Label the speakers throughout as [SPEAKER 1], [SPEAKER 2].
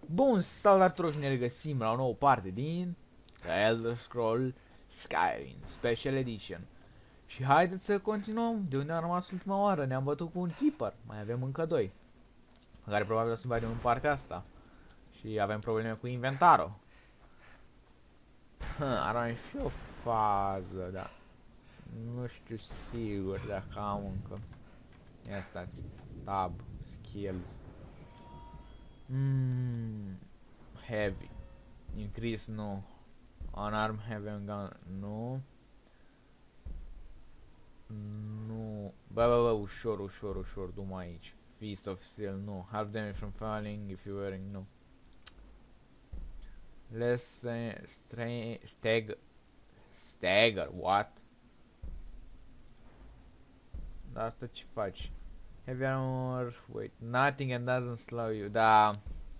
[SPEAKER 1] Bun, salutare tuturor și ne regăsim la o nouă parte din The Elder Scrolls Skyrim Special Edition. Și haideți să continuăm de unde am rămas ultima oară. Ne-am bătut cu un keeper, mai avem încă doi, care probabil o să vedem în partea asta. Și avem probleme cu inventarul. Ar mai fi o fază, dar nu știu sigur dacă am încă. Ia stați, tab, skills. Heavy. Increase, nu. Unarmed heavy gun, nu. Nu. Bă, ușor, du-mă aici. Feast of Steel, nu. Half damage from falling if you're wearing, nu. Less stagger, what? Da, asta ce faci? Heavy armor, wait, nothing and doesn't slow you, da.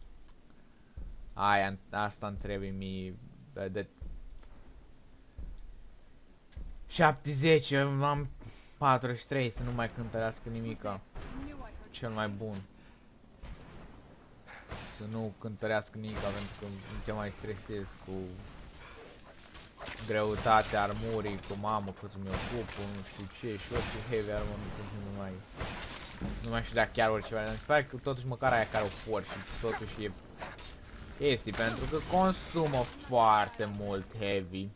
[SPEAKER 1] Aia, asta îmi trebuie mie, de 70, am 43, să nu mai cântărească nimica. Cel mai bun. Să nu cântărească nimica, pentru că nu te mai stresezi cu greutatea armurii, cu mamă cât mi ocup, nu știu ce, și orice heavy armor nu mai știu dacă chiar oriceva, dar se pare că totuși măcar aia care o for și totuși e este, pentru că consumă foarte mult heavy.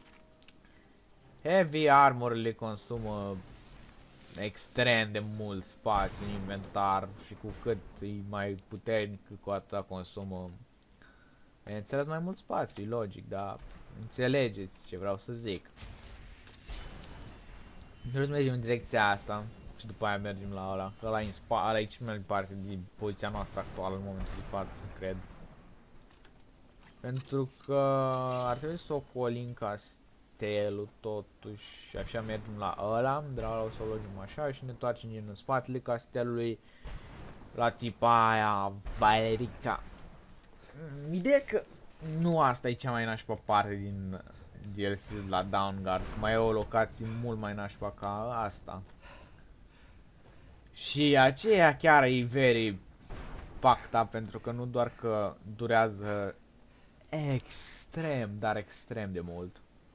[SPEAKER 1] Heavy armor le consumă extrem de mult spațiu în inventar și cu cât e mai puternic, cu atât consumă, bineînțeles, mai mult spațiu, e logic, dar înțelegeți ce vreau să zic. Trebuie să mergem în direcția asta și după aia mergem la ăla, că ăla e în spate, ăla e cel mai departe din poziția noastră actuală în momentul de față, cred. Pentru că ar trebui să ocolim castelul totuși, și așa mergem la ăla, de la ăla o să o logim așa și ne întoarcem în spatele castelului la tipa aia, Valerica. Ideea că nu asta e cea mai nașpa parte din DLC la Dawnguard, mai e o locație mult mai nașpa ca asta. Și aceea chiar e very fucked up, pentru că nu doar că durează extrem, dar extrem de mult.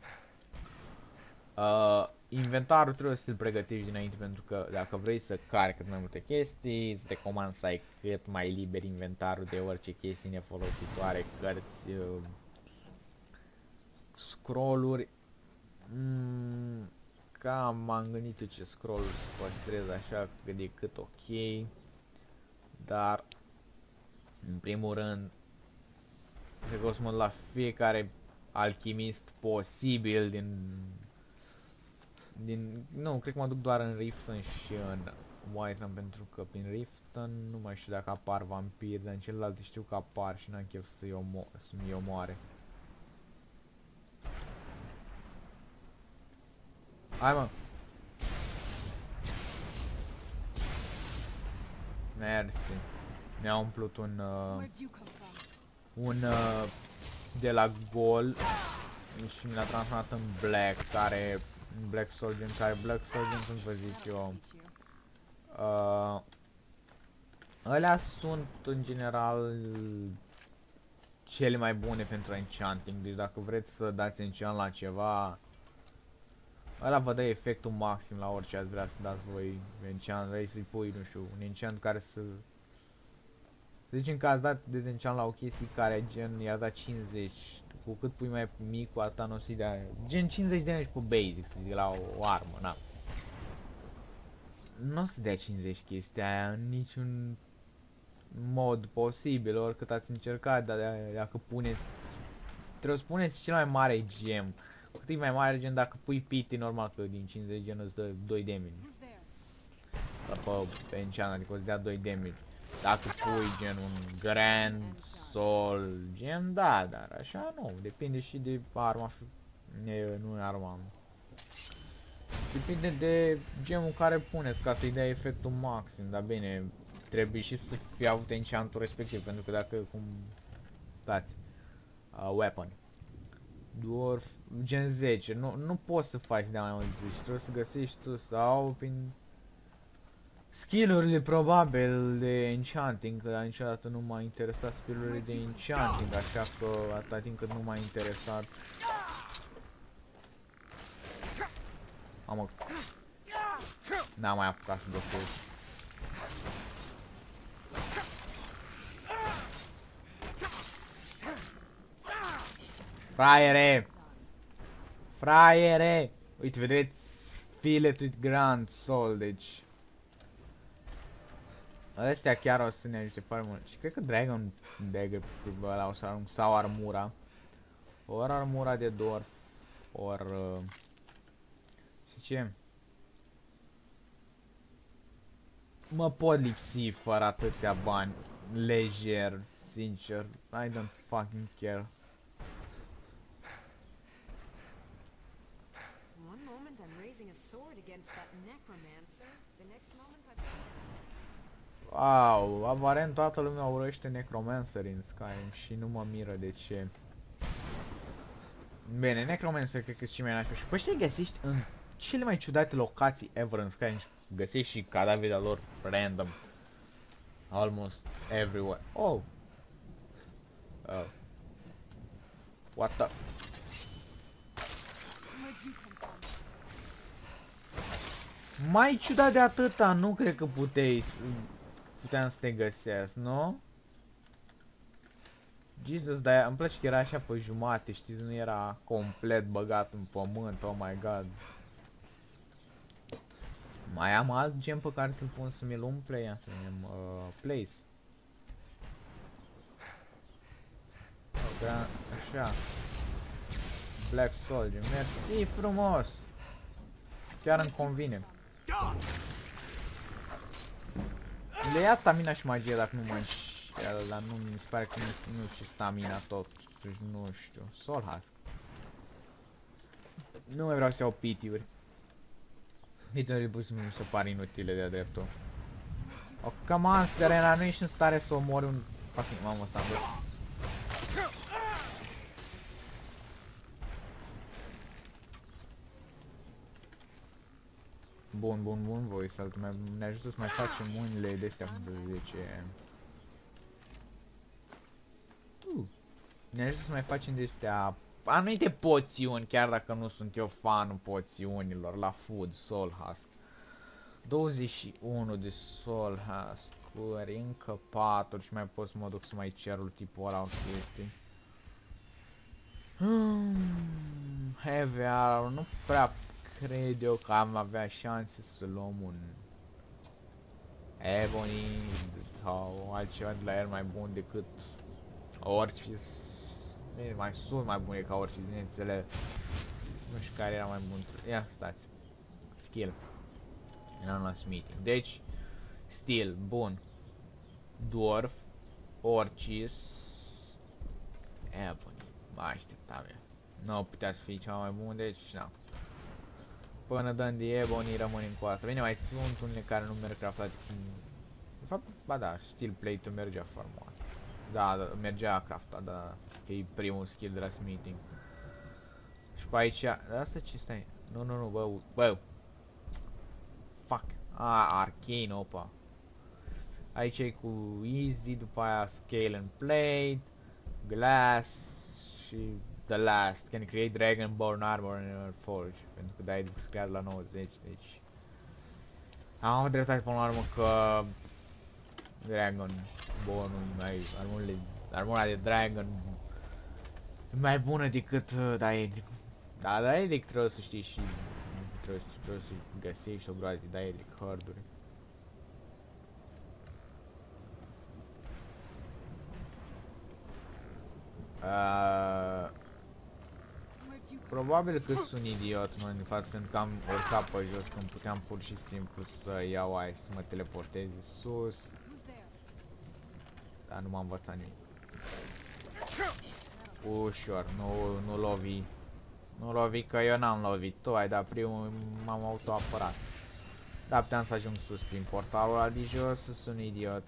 [SPEAKER 1] Inventarul trebuie să-l pregătești dinainte, pentru că dacă vrei să cari cât mai multe chestii, îți recomand să ai cât mai liber inventarul de orice chestii nefolositoare, cărți, scrolluri. Cam m-am gândit eu ce scrolluri să păstrez așa cât de cât ok, dar în primul rând cred că o să mă duc la fiecare alchimist posibil nu, cred că mă duc doar în Riften și în Whiterun, pentru că prin Riften nu mai știu dacă apar vampiri, dar în celelalte știu că apar și n-am chef să-mi omoare. Hai, mă! Mersi. Mi-a umplut un de la gol și mi l-a transformat în Black, care Black Soldier, Black Soldier, cum vă zic eu, alea sunt în general cele mai bune pentru enchanting, deci dacă vreți să dați enchant la ceva, ăla vă dă efectul maxim la orice ați vrea să dați voi enchant, vrei să-i pui, nu știu, un enchant care să zicem că ați dat dezenchant la o chestie care gen i-a dat 50, cu cât pui mai mic, cu atâta n-o să-i dea, gen 50 de damage pe basic, să zic, la o armă, na. Nu o să dea 50 chestia aia în niciun mod posibil, oricât ați încercat, dar dacă puneți, trebuie să puneți cel mai mare gem. Cu cât e mai mare gen, dacă pui pity, normal că din 50 gen îți dă 2 damage. Pe enchant, adică îți dea 2 damage. Dacă pui gen un Grand Soul gem, da, dar așa nu, depinde și de arma, nu arma. Depinde de gemul care puneți ca să-i dea efectul maxim, dar bine, trebuie și să fie avut enchantul respectiv, pentru că dacă cum stați, weapon, dwarf, gen 10, nu poți să faci de mai mult 10, trebuie să găsești tu sau Skill-urile probabil de enchanting, că niciodată nu m-a interesat skill-urile de enchanting, așa că atâta timp cât nu m-a interesat. Mamă, n-am mai apucat să blochez. Fraiere! Fraiere! Uite, vedeți? Filet with Grand Soul, deci... Astea chiar o să ne ajute foarte mult. Și cred că Dragon Dagger ăla o să arunc, sau armura. Ori armura de Dwarf, ori... și ce? Mă pot lipsi fără atâția bani. Lejer, sincer. I don't fucking care.
[SPEAKER 2] One moment I'm raising a sword against that necromancer. The next moment I've
[SPEAKER 1] Wow, aparent toată lumea urăște Necromancer în Skyrim și nu mă miră de ce. Bine, Necromancer cred că și mai nașpa și pe ăștia găsești în cele mai ciudate locații ever în Skyrim și găsești și cadavrele lor random. Almost everywhere. Oh! Oh. What the... Mai ciudat de atâta, nu cred că puteam să te găsesc, nu? Jesus, dar îmi place că era așa pe jumate, știți, nu era complet băgat în pământ, oh my god. Mai am alt gem pe care îl pun să mi-l umple, ia să vedem, place. Așa. Black Soldier, mersi frumos! Chiar îmi convine. Le ia stamina și magie dacă nu mă înșel, dar nu mi se pare că nu și stamina totuși, nu știu. Soul Husk. Nu mai vreau să iau pity-uri. Pity-uri pur și simplu mi se pare inutile de-a dreptul. Oh, come on, Serena, nu ești în stare să omori un... Fucking, mamă, s-a dus. Bun, bun, bun, voi saltul ne ajută să mai facem unele de astea, cum să zice. Ne ajută să mai facem de astea anumite poțiuni, chiar dacă nu sunt eu fanul poțiunilor, la food, Soul Husk. 21 de Soul Husk-uri, încă 4 și mai pot să mă duc să mai cer tipul ăla o chestii. Heavy Arrow, nu prea cred eu că am avea șanse să luăm un Ebony sau altceva de la el mai bun decât orice. Mai sunt mai bune ca orice, bineînțeles. Nu știu care era mai bun. Ia stați. Skill. Eram la smithing. Deci, steel, bun. Dwarf, Orchis, Ebony. Mă așteptam eu. Nu putea să fie ceva mai bun, deci na. Până dăm de Ebony rămânem cu asta. Bine, mai sunt unele care nu merg craftate. De fapt, ba da, steel plate-ul mergea format. Da, da, mergea craftat, da. E primul skill de la smithing. Și pe aici, dar asta ce stai? Nu, nu, nu, bă. Fuck. Arcane, opa. Aici e cu easy, după aia scale and plate, glass și the last. Can create dragonborn armor in your forge. Pentru că dai scale la 90, deci. Am dreptate până la urmă că Dragonborn-ul mai armura de Dragon e mai bună decât Daedric. Da, Daedric trebuie să știi și trebuie să găsești o groază de Daedric hard-uri. Probabil că sunt idiot în momentul de față când am urcat pe jos, când puteam pur și simplu să iau aia să mă teleportez sus. Dar nu m-am învățat nimic. Ușor, nu lovi. Nu lovi că eu n-am lovit, tu ai dat primul, m-am autoapărat. Dar puteam să ajung sus prin portalul ăla de jos, sunt idiot.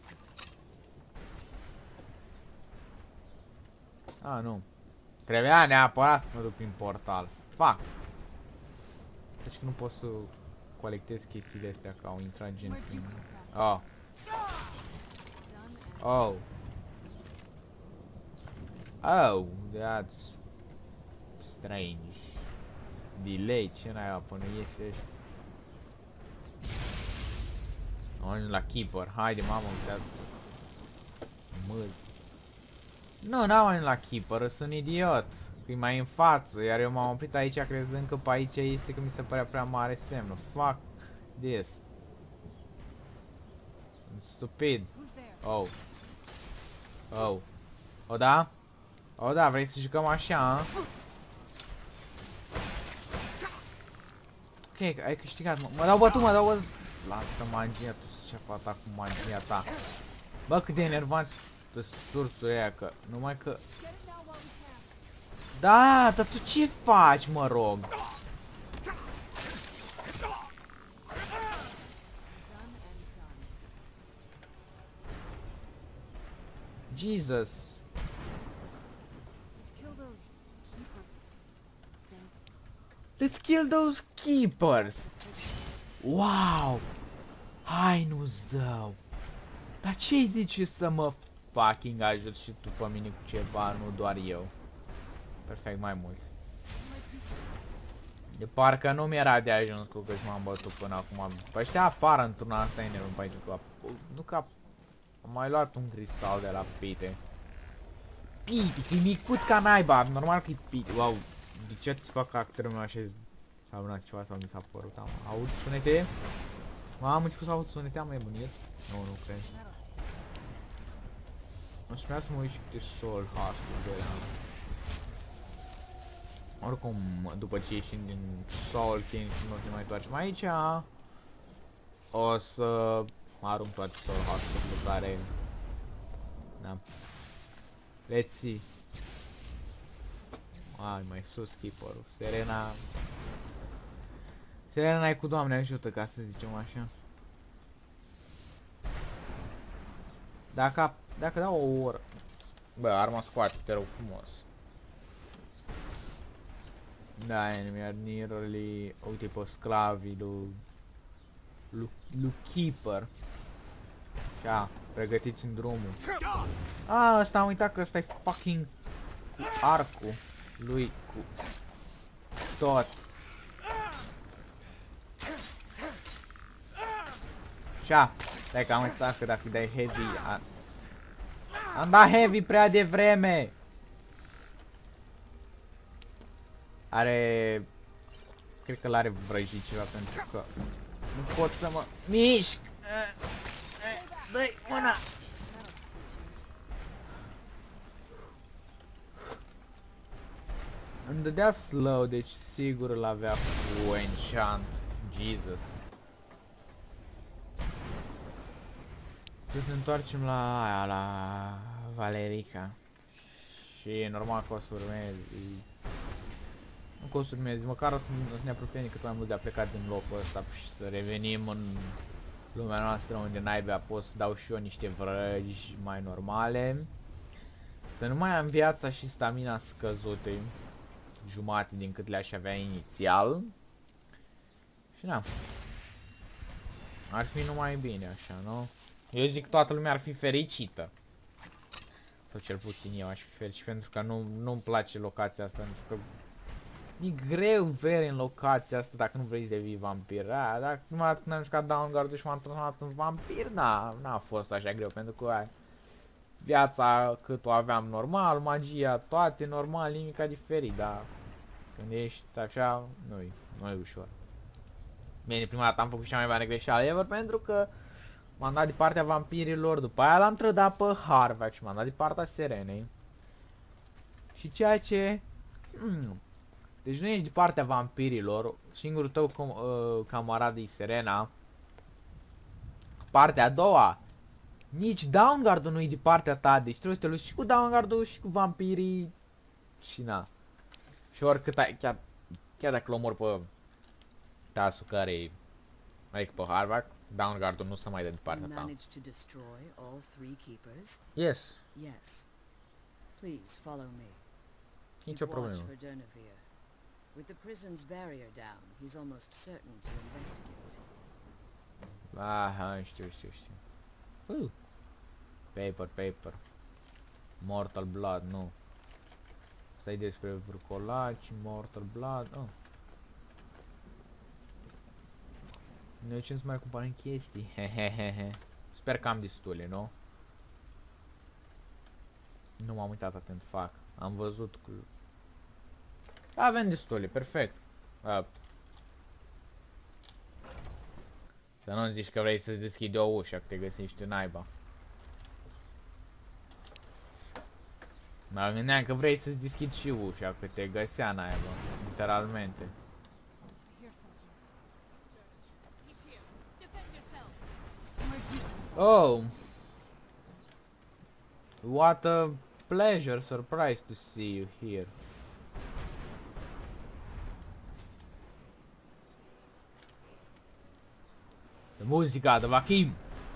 [SPEAKER 1] Nu. Trebuia neapărat să mă duc prin portal. Fuck. Deci că nu pot să colectez chestiile astea, că au intrat gen
[SPEAKER 2] Where'd you
[SPEAKER 1] prin...
[SPEAKER 2] come from?
[SPEAKER 1] Oh,
[SPEAKER 2] Done and
[SPEAKER 1] oh. Oh, that's strange. Delay, ce n-ai până iese ăștia. Am ajuns la Keeper, haide mamă, uite. Mă. Nu, n-am ajuns la Keeper, sunt idiot. Că-i mai în față, iar eu m-am oprit aici crezând că pe aici este, că mi se părea prea mare semnul. Fuck this. Stupid.
[SPEAKER 2] who's there?
[SPEAKER 1] Oh. Oh. O da? O da, vrei să jucăm așa, a? Ok, ai câștigat, mă dau bătut, mă dau bătut. Lasă magia, tu ce fac cu magia ta. Bă, cât de enervant sursul ăia, că numai că...
[SPEAKER 2] Get it now while we can.
[SPEAKER 1] Da, dar tu ce faci, mă rog?
[SPEAKER 2] Done and done.
[SPEAKER 1] Jesus.
[SPEAKER 2] Let's kill those keeper thing.
[SPEAKER 1] Let's kill those keepers. Wow. Hai, nu zău. Dar ce-i zice să mă fucking ajut și tu pe mine cu ceva, nu doar eu? Perfect, mai mult. De parcă nu mi-era de ajuns cu că m-am bătut până acum. Păi ăștia apară într-un asta enervant pe aici, că nu că am mai luat un cristal de la Pite. Pite, e micut ca naiba, normal că e Pite. Wow, de ce ți fac caracterul meu așa? S-a vânat ceva sau mi s-a părut? Aud sunete? Am început să aud sunete, am nebunit? Nu cred. Aș vrea să mă uit și câte Soul Hearts-uri de la... Oricum, după ce ieșim din Soul King și nu o să ne mai întoarcem aici, o să arunc toate Soul Hearts-urile care... Da. Let's see. Ai, mai sus Keeper-ul. Serena... Serena e cu Doamne ajută, ca să zicem așa. Dacă dau o oră... Bă, arma scoate, te rog frumos. Da, enemy are nearly... Uite pe sclavii lui Keeper. Așa, pregătiți în drumul. Ah, ăsta am uitat că ăsta e fucking cu arcul lui cu tot. Așa, stai că am uitat că dacă dai heavy... Am dat heavy prea devreme! Are... Cred că l-are vrăjit ceva pentru că... Nu pot să mă mișc! Dă-i mâna! Îmi dădea slow, deci sigur îl avea cu enchant. Jesus. Trebuie să ne întoarcem la aia, la Valerica. Și e normal că o să urmezi. Nu că o să urmezi, măcar o să ne apropiem cât mai mult de a pleca din locul ăsta și să revenim în lumea noastră unde naiba pot să dau și eu niște vrăji mai normale. Să nu mai am viața și stamina scăzute, jumate din cât le-aș avea inițial. Și na. Ar fi numai bine așa, nu? Eu zic că toată lumea ar fi fericită. Sau cel puțin eu aș fi fericit pentru că nu-mi place locația asta, pentru că e greu veri în locația asta dacă nu vrei să devii vampir. Dacă numai când am jucat Downguard-ul și m-am transformat în vampir, n-a fost așa greu, pentru că viața cât o aveam normal, magia, toate normal, nimica diferit, dar când ești așa, nu e ușor. Bine, prima dată am făcut cea mai mare greșeală ever pentru că m-am dat de partea vampirilor, după aia l-am trădat pe Harvac și m-am dat de partea Serenei. Și ceea ce... Deci nu ești de partea vampirilor, singurul tău camarad e Serena. Partea a doua, nici Downguard-ul nu e de partea ta, deci trebuie să te luți și cu Downguard-ul și cu vampirii. Și na. Și oricât ai, chiar dacă l-omor pe Tasu care adică pe Harvac, Downguard-ul nu se mai dă de partea ta.
[SPEAKER 3] Managed to destroy all three keepers?
[SPEAKER 1] Yes.
[SPEAKER 3] Yes. Please follow me.
[SPEAKER 1] Nicio
[SPEAKER 3] Keep watch
[SPEAKER 1] problemă.
[SPEAKER 3] for Denevere. With the prison's barrier down, he's almost certain to investigate.
[SPEAKER 1] Aha, știu. Paper. Mortal Blood, nu. Stai despre vârcolaci, Mortal Blood, Noi ce să mai cumpărăm chestii, hehehehe. Sper că am destule, nu? Nu m-am uitat atent, fac. Am văzut cu... Avem destule, perfect. Să nu zici că vrei să-ți deschide o ușă, că te găsești în naiba. Mă gândeam că vrei să-ți deschizi și ușa, că te găsea naiba, literalmente. Oh! What a pleasure, surprise to see you here. De muzica de Vachim.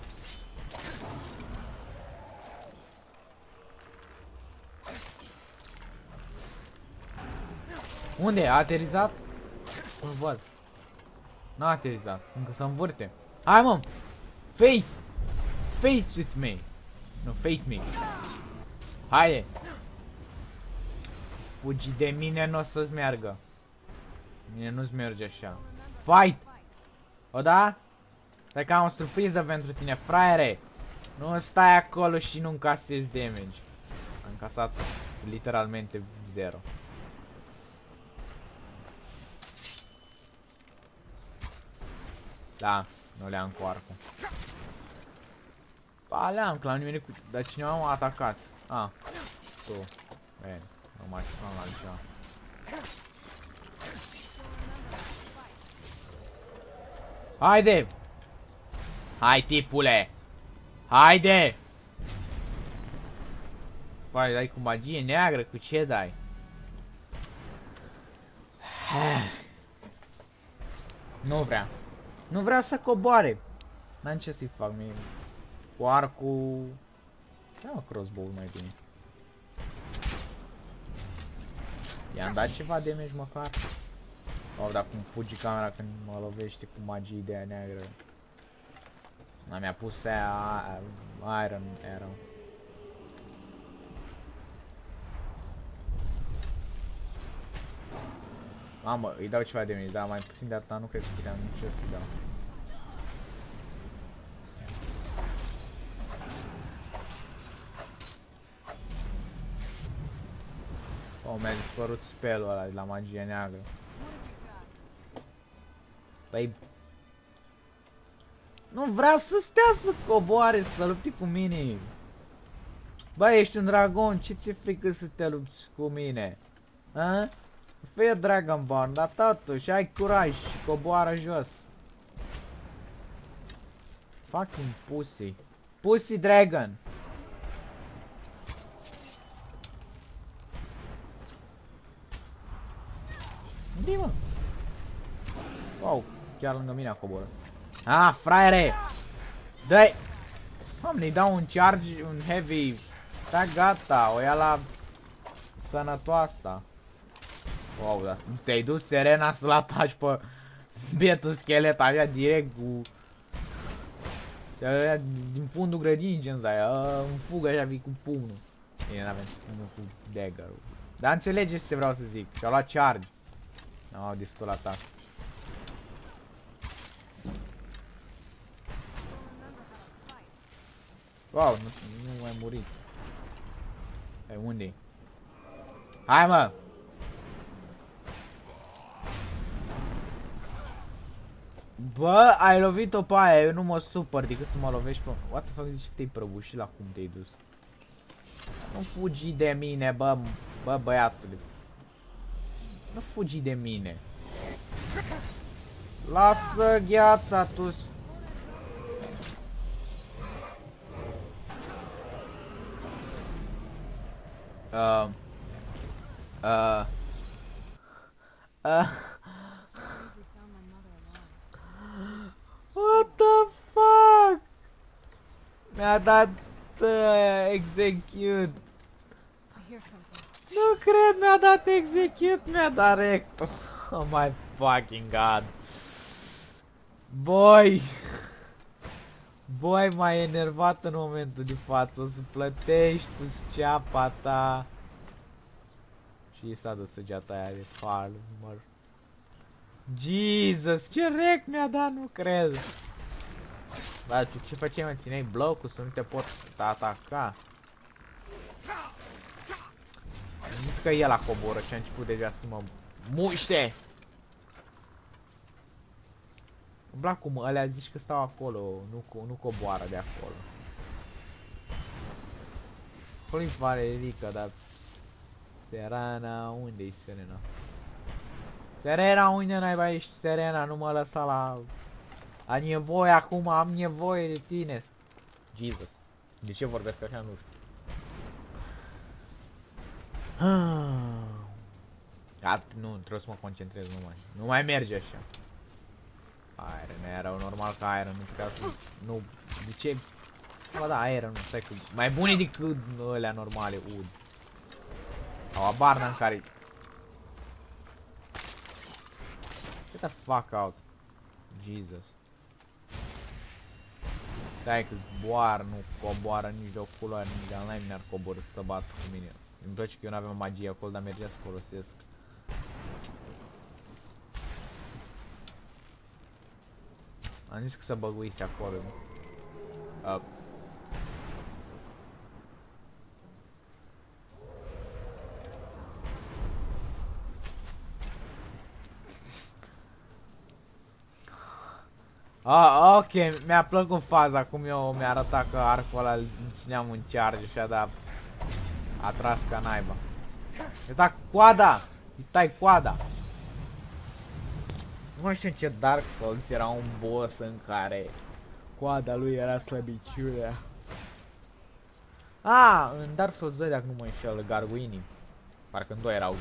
[SPEAKER 1] Unde? A aterizat? Nu văd. N-a aterizat, încă se învârte. Hai mă! Face! Face with me! Nu, face me! Haide! Fugi de mine, nu o să-ți meargă. Mine nu-ți merge așa. Fight! O da? Stai că am o surpriză pentru tine, fraiere! Nu stai acolo și nu încasezi damage. Am încasat literalmente 0. Da, nu le-am cu arcul. Ba, le-am, că la nimeni cu... Dar cineva m-a atacat. Tu. Bine, nu mai știu la altceva. Haide! Hai, tipule! Haide! Vai, dai cu magie neagră, cu ce dai? Nu vrea. Nu vrea să coboare. N-am ce să-i fac mie. Cu arcul... Da, crossbow mai bine. I-am dat ceva damage măcar. Dar cum fugi camera când mă lovește cu magie de aia neagră. Mi-a pus aia Iron Arrow. Mamă, îi dau ceva damage, dar mai puțin de atâta nu cred că puteam nici eu să-i dau. Oh, mi-a dispărut spell-ul ăla de la magie neagră. Păi... Nu vrea să stea să coboare, să lupti cu mine. Băi, ești un dragon, ce ți-e frică să te lupți cu mine? A? Fie Dragonborn, dar totuși ai curaj și coboară jos. Fucking pussy. Pussy dragon. Unde-i, mă? Wow, chiar lângă mine a coborât. Fraiere! Dă-i! Doamne, îi dau un charge, un heavy. Da, gata, o ia la sănătoasa. Wow, dar te-ai dus, Serena, să-l ataci pe bietul schelet, avea direct cu... Din fundul grădinii, gen aia, în fugă așa, vii cu pumnul. Bine, n-avem pumnul cu dagger-ul. Dar înțelegeți ce vreau să zic, și-au luat charge. N-au destul atac. Wow, nu ai murit. Hai, unde-i? Hai, mă! Bă, ai lovit-o pe aia, eu nu mă supăr decât să mă lovești pe... What the fuck, zici că te-ai prăbușit, la cum te-ai dus? Nu fugi de mine, bă, băiatule. Nu fugi de mine. Lasă gheața, tu... What the fuck? Mi-a dat execute. Nu cred, mi-a dat execute, mi-a dat recto. Oh my fucking god. Boy! Boy, m-ai enervat în momentul de față. O să plătești tu ceapa ta. Și s-a dus săgeata aia de farmer. Jesus, ce rec mi-a dat, nu cred. Bă, tu ce făceai, mă? Țineai blocul să nu te pot ataca? Am zis că el a coboră și a început deja să mă muște. Îmi plac cum ălea zici că stau acolo, nu coboară de acolo. Acolo-i Valerica, dar... Serena, unde-i Serena? Serena, unde naiba ești, Serena? Nu mă lăsa la... A nevoie acum, am nevoie de tine. Jesus. De ce vorbesc așa, nu știu. Nu, trebuie să mă concentrez, nu mai merge așa. Iron era normal ca Iron, nu ca să... Nu, de ce? Bă, da, Iron, stai că... Mai bune decât ălea normale, ud. Au abarna în care... Get the fuck out. Jesus. Stai că zboară, nu coboară nici de o culoare, nici de al mi-ar coboră să bată cu mine. Îmi place că eu n-aveam magie acolo, dar mergea să folosesc. Am zis că să băguise acolo. Ok, mi-a plăcut faza cum eu mi-a arătat că arcul ăla îl țineam în charge și a tras ca naiba. Îi tac coada! Îi tai coada! Nu mai știu ce Dark Souls era un boss în care coada lui era slăbiciunea. În Dark Souls 2, dacă nu mă înșel, garguinii. Parcă în 2 erau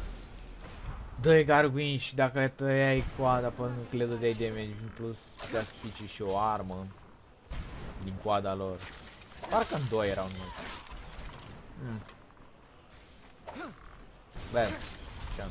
[SPEAKER 1] 2 garguini și dacă le tăiai coada până că le dădeai damage, în plus putea să fici și o armă din coada lor. Parcă în 2 erau nu. Bă, ce-am.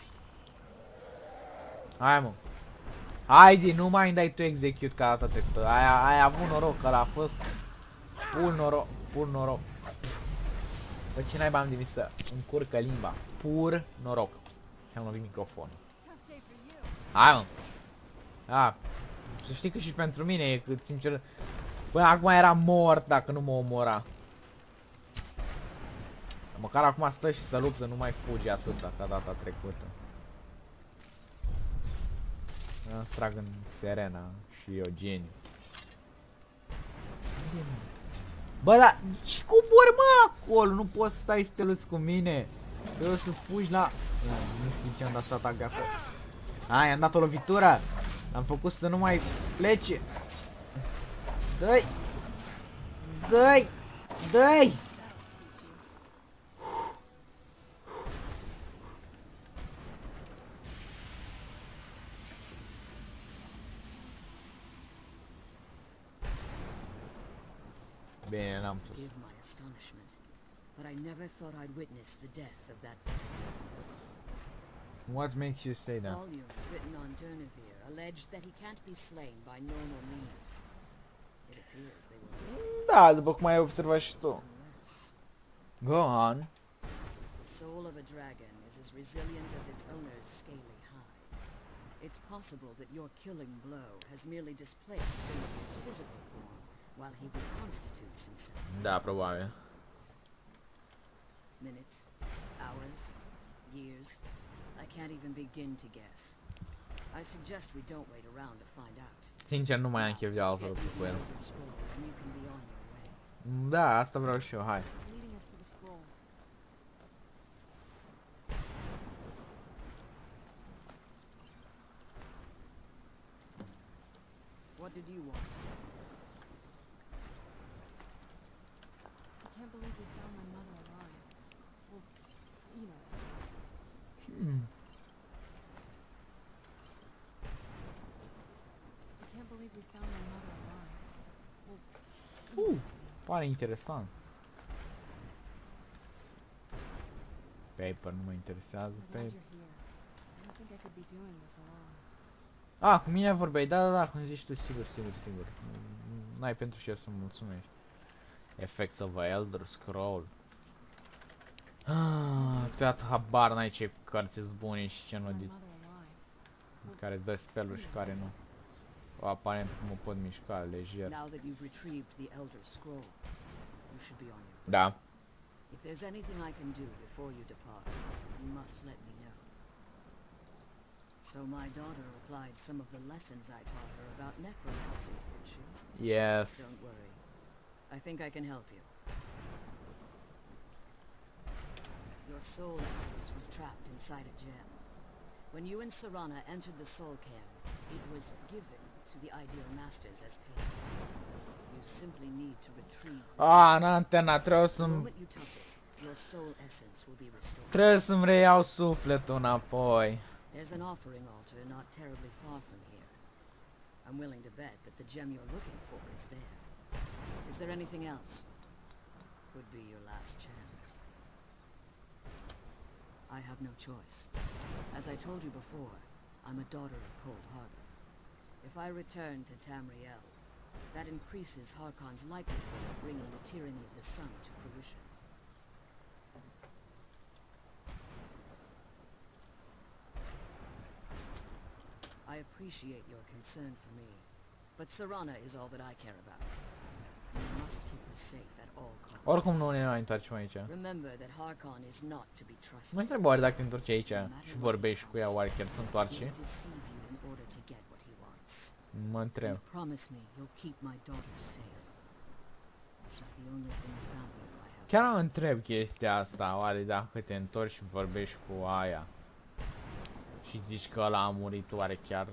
[SPEAKER 1] Hai mă. Haide, nu mai îmi dai tu execute ca data trecută. Ai avut noroc că a fost pur noroc. Bă, ce naiba am de vis să încurcă limba. Pur noroc. Și am lovit microfonul. Hai mă. Să știi că și pentru mine e cât sincer. Până acum era mort dacă nu mă omora. Măcar acum stă și să luptă, nu mai fuge atâta ca data trecută. Îmi trag în Serena și Eugeniu. Bă, dar ce cobor mă acolo? Nu poți să stai să te luți cu mine. Eu să fugi la... Nu știu ce am dat să atac de acolo. I-am dat o lovitură. Am făcut să nu mai plece. Dă-i! Dă-i! Dă-i! Bine, n-am pus.
[SPEAKER 3] Forgive my astonishment, but I never thought I'd witness the death of that.
[SPEAKER 1] What makes you say that?
[SPEAKER 3] Volumes written on Durnevere allege that he can't be slain by normal means. It appears they were mistaken.
[SPEAKER 1] Da, după cum ai observat și tu.
[SPEAKER 3] Unless
[SPEAKER 1] Go on.
[SPEAKER 3] the soul of a dragon is as resilient as its owner's scaly hide. It's possible that your killing blow has merely displaced Durnevere's physical form while he reconstitutes himself.
[SPEAKER 1] Da, probabil.
[SPEAKER 3] Minutes, hours, years. I can't even begin to guess. I suggest we don't wait around to find out.
[SPEAKER 1] Sincer, nu mai am chef de
[SPEAKER 3] Let's
[SPEAKER 1] altfel
[SPEAKER 3] get you
[SPEAKER 1] cu
[SPEAKER 3] the
[SPEAKER 1] el.
[SPEAKER 3] Elder Scroll and you can be on your way.
[SPEAKER 1] Da, asta vreau și eu, hai.
[SPEAKER 2] Leading us to the scroll.
[SPEAKER 3] What did you want?
[SPEAKER 2] I can't believe we found my mother alive. Well, you know. I can't believe we found my mother alive. Well,
[SPEAKER 1] Pare interesant. Paper nu mă interesează.
[SPEAKER 2] I'm glad
[SPEAKER 1] Paper.
[SPEAKER 2] you're here. I don't think I could be doing this alone.
[SPEAKER 1] Ah, cu mine vorbeai, da, cum zici tu, sigur. N-ai pentru ce să mulțumești. Effects of a Elder Scroll. Câteodată habar n-ai ce cărți-s bune și ce nu,
[SPEAKER 2] My mother alive.
[SPEAKER 1] care dă spell-uri și care nu. Aparent mă pot mișca lejer.
[SPEAKER 3] Now that you've retrieved the Elder Scroll, you should be on your way.
[SPEAKER 1] Da.
[SPEAKER 3] If there's anything I can do before you depart, you must let me know. So my daughter applied some of the lessons I taught her about necromancy, did she?
[SPEAKER 1] Yes.
[SPEAKER 3] Don't worry. I think I can help you. Your soul essence was trapped inside a gem. When you and Serana entered the soul cairn, it was given to the Ideal Masters as payment. You simply need to retrieve the
[SPEAKER 1] Ah, na antena, trebuie
[SPEAKER 3] The
[SPEAKER 1] să-mi...
[SPEAKER 3] moment you touch it, your soul essence will be restored.
[SPEAKER 1] Trebuie să-mi reiau sufletul înapoi.
[SPEAKER 3] There's an offering altar not terribly far from here. I'm willing to bet that the gem you're looking for is there. Is there anything else? Could be your last chance. I have no choice. As I told you before, I'm a daughter of Cold Harbor. If I return to Tamriel, that increases Harkon's likelihood of bringing the tyranny of the sun to fruition. I appreciate your concern for me, but Serana is all that I care about. You must keep her safe at all costs.
[SPEAKER 1] Oricum nu ne mai întoarcem aici.
[SPEAKER 3] Remember that Harkon is not to be
[SPEAKER 1] Mă
[SPEAKER 3] trusted.
[SPEAKER 1] întreb oare dacă te întorci aici
[SPEAKER 3] No
[SPEAKER 1] și
[SPEAKER 3] matter
[SPEAKER 1] vorbești
[SPEAKER 3] what
[SPEAKER 1] cu ea, oare chiar
[SPEAKER 3] costs,
[SPEAKER 1] se întoarce?
[SPEAKER 3] he'll deceive you in order to get what he wants.
[SPEAKER 1] Mă întreb.
[SPEAKER 3] And promise me you'll keep my daughter safe. She's the only thing valuable I have.
[SPEAKER 1] Chiar mă întreb chestia asta, oare dacă te întorci și vorbești cu aia și zici că ăla a murit, oare chiar...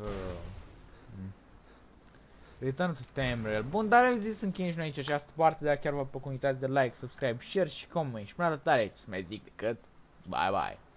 [SPEAKER 1] Return to Tamriel. Bun, dar eu zic să încheiem și noi aici această parte, dar chiar vă plăcut, uitați de like, subscribe, share și comment și până data tare, ce să mai zic decât bye bye.